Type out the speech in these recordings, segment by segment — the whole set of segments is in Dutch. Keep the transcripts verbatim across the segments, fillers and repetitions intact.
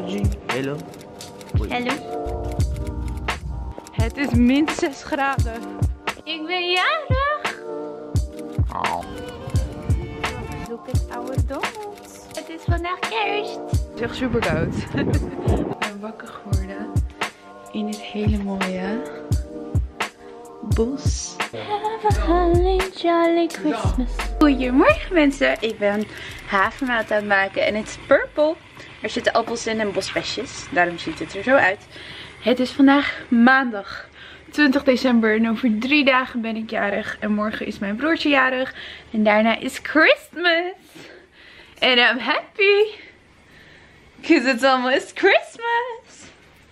Hallo. Hallo. Het is min zes graden. Ik ben jarig. Oh. Look at our donuts. Het is vandaag kerst. Het is echt super koud. Ik ben wakker geworden in dit hele mooie bos. Have a holly jolly Christmas. Goedemorgen mensen, ik ben havermout aan het maken en het is purple. Er zitten appels in en bosbesjes, daarom ziet het er zo uit. Het is vandaag maandag twintig december en over drie dagen ben ik jarig. En morgen is mijn broertje jarig en daarna is Christmas. And I'm happy, because it's almost Christmas.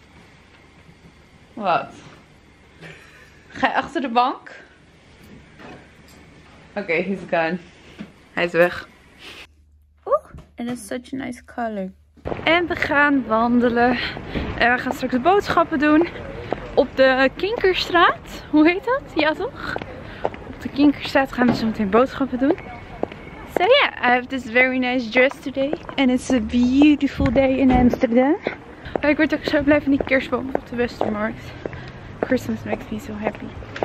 Wat? Ga je achter de bank? Oké, okay, he's gone. Hij is weg. Oeh, and it's such a nice color. En we gaan wandelen. En we gaan straks boodschappen doen. Op de Kinkerstraat. Hoe heet dat? Ja toch? Op de Kinkerstraat gaan we zo meteen boodschappen doen. So yeah, I have this very nice dress today. And it's a beautiful day in Amsterdam. Maar ik word ook zo blij van die kerstboom op de Westermarkt. Christmas makes me so happy.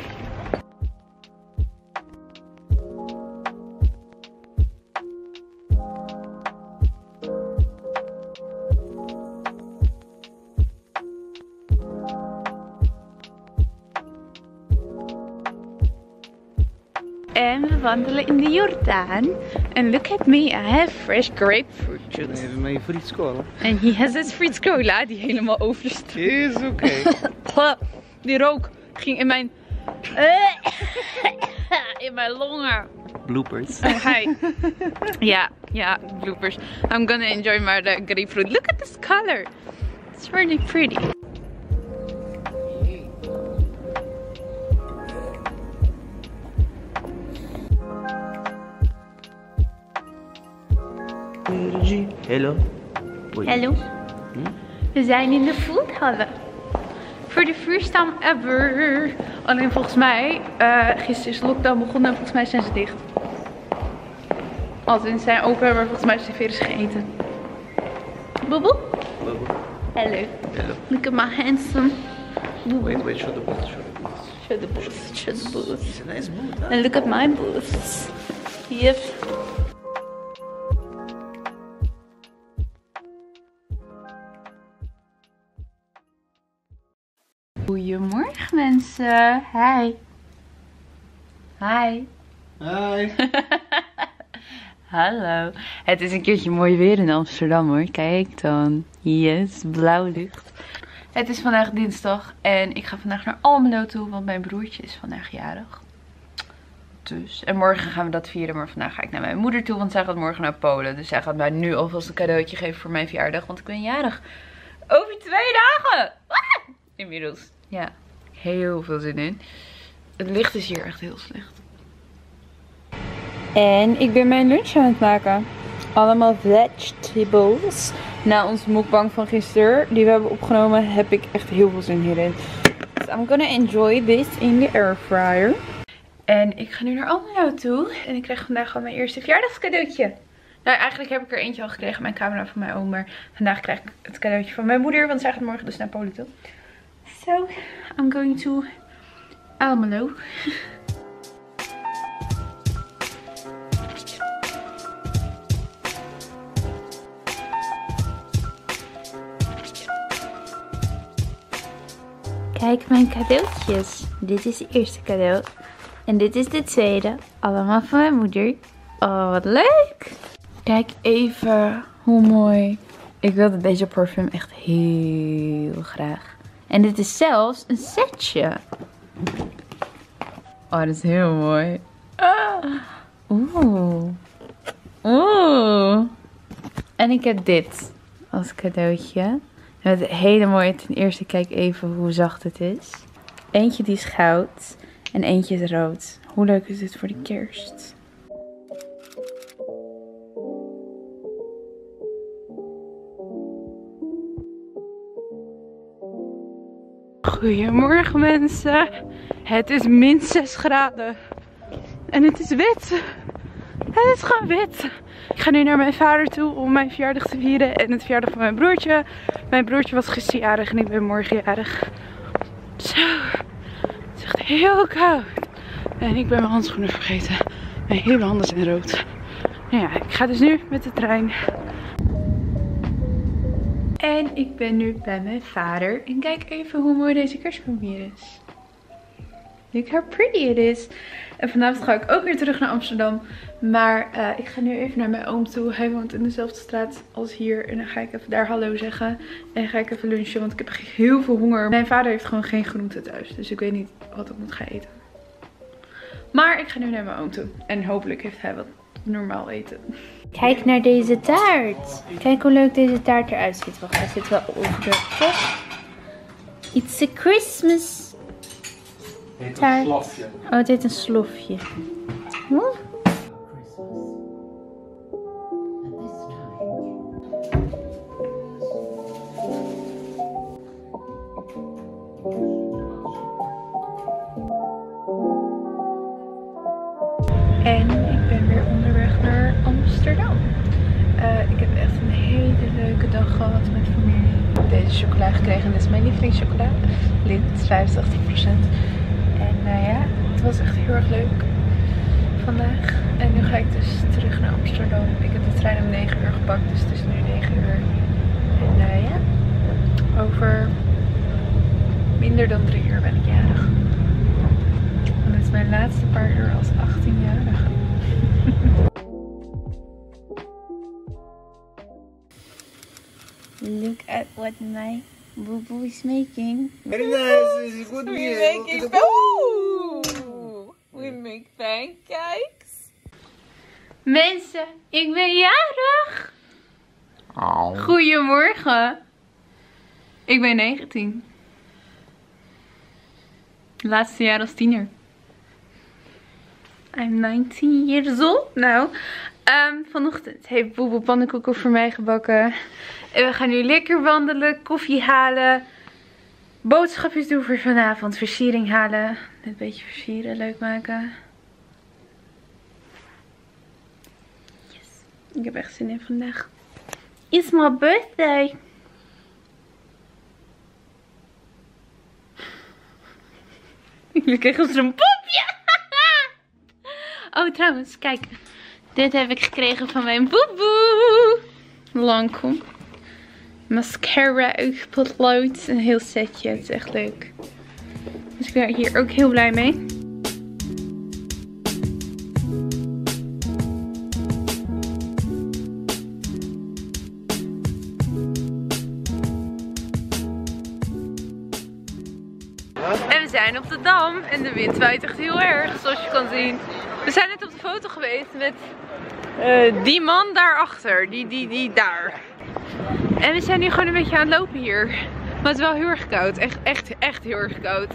En we wandelen in de Jordaan. And look at me, I have fresh grapefruit juice. Even mijn frietskool. En he has his frites cola die helemaal overstroomt. Is oké. Die rook ging in mijn... in mijn longen. Bloopers. Oh, hi. Ja, ja, bloopers. I'm gonna enjoy my uh, grapefruit. Look at this color. It's really pretty. Hallo. Hallo. Hm? We zijn in de foodhalle. Voor de vuurstam ever. Alleen volgens mij, uh, gisteren is de lockdown begonnen en volgens mij zijn ze dicht. Als in zijn open, maar volgens mij is de virus gegeten. Boeboe? Boeboe. Hello. Hello. Look at my handsome. Wait, wait, show the boots, show the boots. Show the boots, show the boots. It's a nice boot, huh? And look at my boots. Yep. Goedemorgen mensen. Hi. Hi. Hi. Hallo. Het is een keertje mooi weer in Amsterdam hoor. Kijk dan. Yes, blauw lucht. Het is vandaag dinsdag en ik ga vandaag naar Almelo toe, want mijn broertje is vandaag jarig. Dus, en morgen gaan we dat vieren, maar vandaag ga ik naar mijn moeder toe, want zij gaat morgen naar Polen. Dus zij gaat mij nu alvast een cadeautje geven voor mijn verjaardag, want ik ben jarig. Over twee dagen! Ah! Inmiddels. Ja, heel veel zin in. Het licht is hier echt heel slecht. En ik ben mijn lunch aan het maken. Allemaal vegetables. Na onze mukbang van gisteren, die we hebben opgenomen, heb ik echt heel veel zin hierin. Dus I'm gonna enjoy this in the air fryer. En ik ga nu naar Almelo toe. En ik krijg vandaag al mijn eerste verjaardagscadeautje. Nou, eigenlijk heb ik er eentje al gekregen. Mijn camera van mijn oom. Maar vandaag krijg ik het cadeautje van mijn moeder. Want zij gaat morgen dus naar Polen toe. So, I'm going to Almelo. Kijk mijn cadeautjes. Dit is het eerste cadeau. En dit is de tweede. Allemaal van mijn moeder. Oh, wat leuk. Kijk even hoe mooi. Ik wilde deze parfum echt heel graag. En dit is zelfs een setje. Oh, dat is heel mooi. Ah. Oeh. Oeh. En ik heb dit als cadeautje. Met een hele mooie, ten eerste kijk even hoe zacht het is. Eentje die is goud en eentje is rood. Hoe leuk is dit voor de kerst? Goedemorgen mensen. Het is min zes graden. En het is wit. Het is gewoon wit. Ik ga nu naar mijn vader toe om mijn verjaardag te vieren. En het verjaardag van mijn broertje. Mijn broertje was gisteren jarig en ik ben morgen jarig. Zo. Het is echt heel koud. En ik ben mijn handschoenen vergeten. Mijn hele handen zijn rood. Nou ja, ik ga dus nu met de trein. En ik ben nu bij mijn vader. En kijk even hoe mooi deze kerstboom hier is. Look how pretty it is. En vanavond ga ik ook weer terug naar Amsterdam. Maar uh, ik ga nu even naar mijn oom toe. Hij woont in dezelfde straat als hier. En dan ga ik even daar hallo zeggen. En ga ik even lunchen, want ik heb heel veel honger. Mijn vader heeft gewoon geen groenten thuis. Dus ik weet niet wat ik moet gaan eten. Maar ik ga nu naar mijn oom toe. En hopelijk heeft hij wat normaal eten. Kijk naar deze taart. Kijk hoe leuk deze taart eruit ziet. Wacht, hij zit wel over de kop. It's a Christmas taart. Oh, het heet een slofje. Huh? En ik ben weer onderweg naar Amsterdam. Uh, ik heb echt een hele leuke dag gehad met familie. Ik heb deze chocola gekregen. Dit is mijn lievelingschocola. Lindt, vijfentachtig procent. En uh, ja, het was echt heel erg leuk vandaag. En nu ga ik dus terug naar Amsterdam. Ik heb de trein om negen uur gepakt, dus het is nu negen uur. En uh, ja, over minder dan drie uur ben ik jarig. En dit is mijn laatste paar uur als achttienjarige. Look at what my boo boo is making. Very nice. It's good We make Ooh, we make pancakes. Mensen, ik ben jarig. Oh. Goedemorgen. Ik ben negentien. Laatste jaar als tiener. I'm nineteen years old now. Um, vanochtend heeft Boeboe pannenkoeken voor mij gebakken. En we gaan nu lekker wandelen, koffie halen. Boodschapjes doen voor vanavond. Versiering halen. Een beetje versieren, leuk maken. Yes. Ik heb echt zin in vandaag. It's my birthday. Ik krijg ons een popje. Oh, trouwens, kijk. Dit heb ik gekregen van mijn boeboe. Lancome. Mascara, oogpotlood. Een heel setje. Het is echt leuk. Dus ik ben hier ook heel blij mee. En we zijn op de Dam en de wind waait echt heel erg, zoals je kan zien. We zijn net op de foto geweest met uh, die man daarachter, die, die, die daar. En we zijn nu gewoon een beetje aan het lopen hier. Maar het is wel heel erg koud, echt, echt, echt heel erg koud.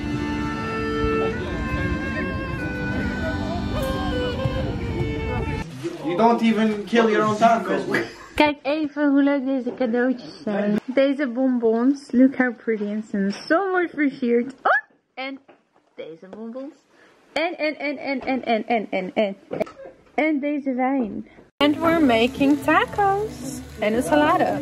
You don't even kill your own tacos. Kijk even hoe leuk deze cadeautjes zijn. Deze bonbons. Look how pretty. En ze zijn zo mooi versierd. Oh! En deze bonbons. En, en, en, en, en, en, en, en, en. En deze wijn. And we're making tacos. En een salade.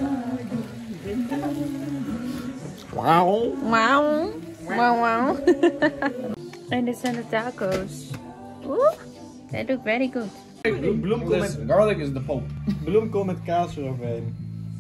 Wow. Wauw. Wauw, wauw. En dit zijn de tacos. Oeh, they look very good. Bloemkool met garlic is de pop. Bloemkool met kaas eroverheen.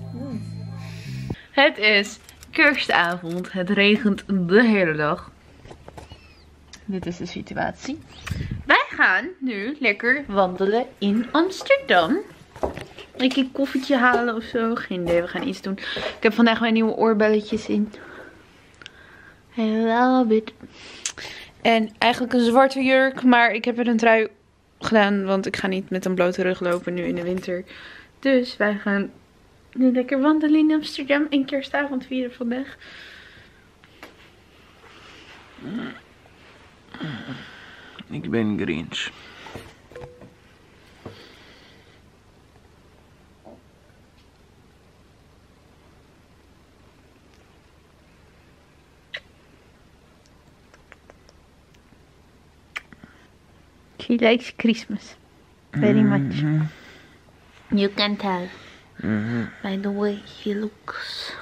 Het is kerstavond. Het regent de hele dag. Dit is de situatie. Wij gaan nu lekker wandelen in Amsterdam. Ik een koffietje halen of zo. Geen idee, we gaan iets doen. Ik heb vandaag mijn nieuwe oorbelletjes in. I love it. En eigenlijk een zwarte jurk. Maar ik heb er een trui gedaan. Want ik ga niet met een blote rug lopen nu in de winter. Dus wij gaan nu lekker wandelen in Amsterdam. En kerstavond vieren vandaag. Ik ben Grinch. She likes Christmas. very much. Mm-hmm. You can tell Mm-hmm. by the way he looks.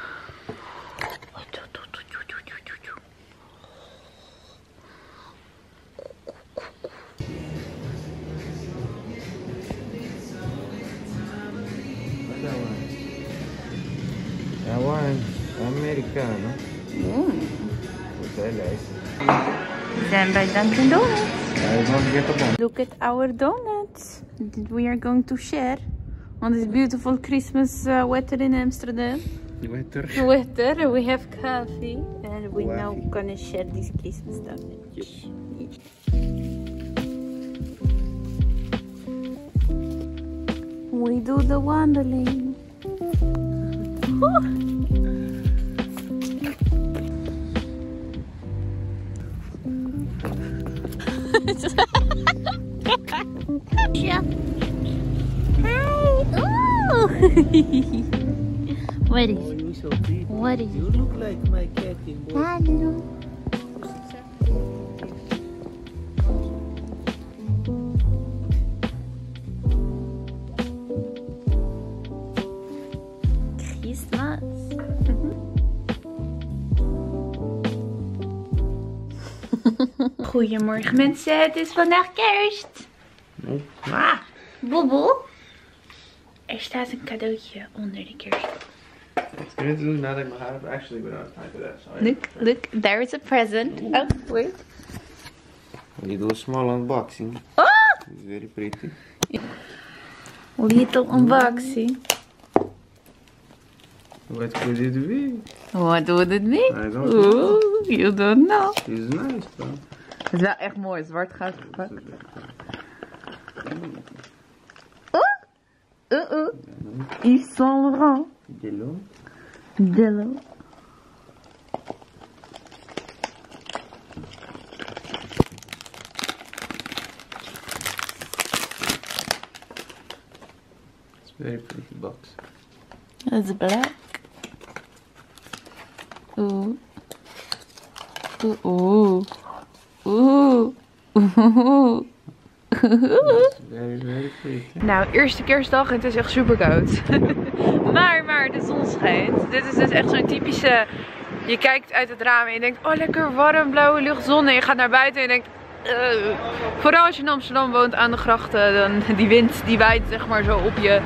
Dat was Americano. Mm. Dat is leuk. We zijn bij Dunkin' Donuts. Ja, dat was get op. Look at our donuts that we are going to share on this beautiful Christmas uh, weather in Amsterdam. Wetter. Weather, we have coffee and we're now Coffee. gonna share these Christmas donuts. Yes. We do the wandeling. Yeah. Hi. Oh. What is it? You're so pretty. What is You it? look like my cat in boy. Hello. Christmas. Goedemorgen mensen, het is vandaag kerst. Ah, Bobbel. Er staat een cadeautje onder de kerstboom. Ik ga het doen nadat ik mijn haar heb. Actually, we don't have to that. So Look, look, there is a present. Oh, wait. we do a small unboxing. Oh! It's very pretty. Little unboxing. What could it be? What would it be? I don't know. Oeh, you don't know. It's nice, bro. Het is wel echt mooi, zwart goud gepakt. Oeh, oeh, oeh. Yves Saint Laurent. Dillo. Dillo. It's a very pretty box. It's black. Oeh. Oeh, oeh. Oeh. Oeh. It's very, very pretty. Nou, eerste kerstdag en het is echt super koud. maar, maar de zon schijnt. Dit is dus echt zo'n typische... Je kijkt uit het raam en je denkt, oh lekker warm, blauwe lucht, zon. En je gaat naar buiten en je denkt... Uh, vooral als je in Amsterdam woont aan de grachten, dan die wind die waait zeg maar zo op je.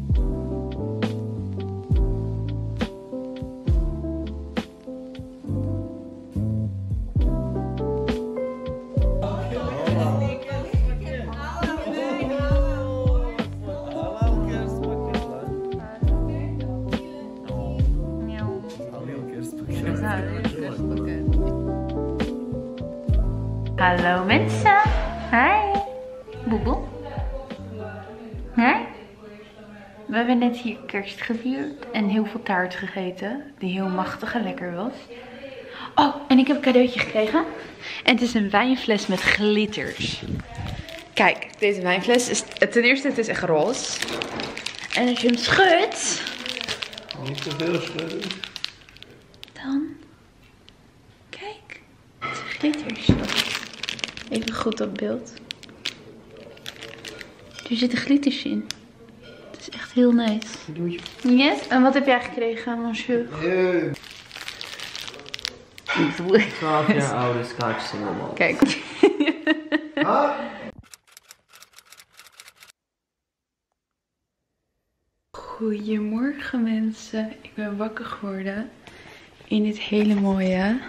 Hallo mensen. Hi. Boebel. Hi. We hebben net hier kerst gevierd en heel veel taart gegeten. Die heel machtig en lekker was. Oh, en ik heb een cadeautje gekregen. En het is een wijnfles met glitters. Kijk, deze wijnfles is ten eerste, het is echt roze. En als je hem schudt, Niet te veel schudden. dan... Kijk, het is glitters. Even goed op beeld. Er zitten glitters in. Het is echt heel nice. Doe je. Yes? En wat heb jij gekregen, monsieur? Yeah. twaalf jaar oude Scotch single malt. Kijk. Goedemorgen mensen. Ik ben wakker geworden in dit hele mooie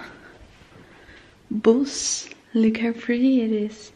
bos. Look how pretty it is.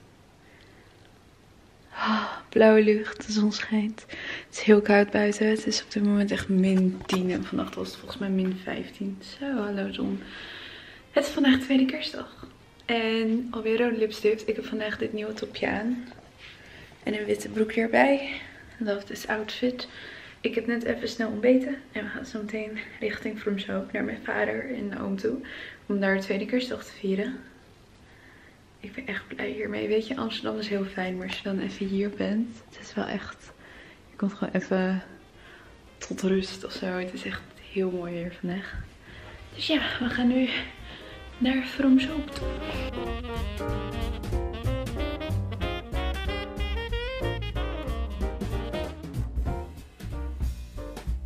Oh, blauwe lucht, de zon schijnt. Het is heel koud buiten. Het is op dit moment echt min tien en vannacht was het volgens mij min vijftien. Zo, hallo zon. Het is vandaag tweede kerstdag. En alweer rode lipstift. Ik heb vandaag dit nieuwe topje aan. En een witte broekje erbij. Love this outfit. Ik heb net even snel ontbeten. En we gaan zo meteen richting Vroomshoop naar mijn vader en oom toe. Om daar de tweede kerstdag te vieren. Ik ben echt blij hiermee. Weet je, Amsterdam is heel fijn. Maar als je dan even hier bent. Het is wel echt... Je komt gewoon even tot rust of zo. Het is echt heel mooi hier vandaag. Dus ja, we gaan nu naar Vroomshoop toe.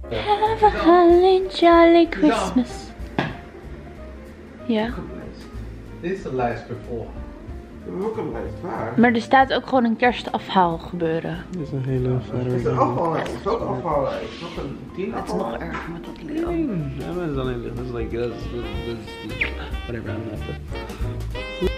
Have a holly jolly Christmas. Ja. Dit is de lijst before. Ook een lijst, waar? Maar er staat ook gewoon een kerstafhaal gebeuren. Dit is een hele verder. Is er afvallijst? Is ook afvallijst? Nog een tien Het is nog afvallijst? erger met dat Leo. Ja, maar het is alleen, dat is like, dat is, dat is, whatever, I'm not the...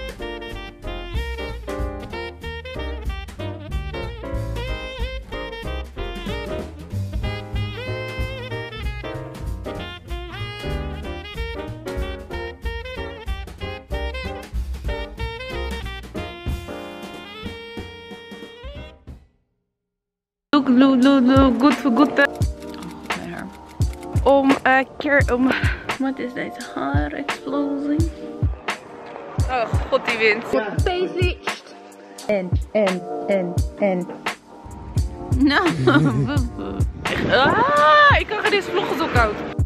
Look, look, look, look, good for good. Oh, mijn haar. Om uh, keer om. Wat is deze haarexplosie? Oh god, die wind. Paisley. En, en, en, en. Nou. Ah, ik kan geen deze vlog zo koud.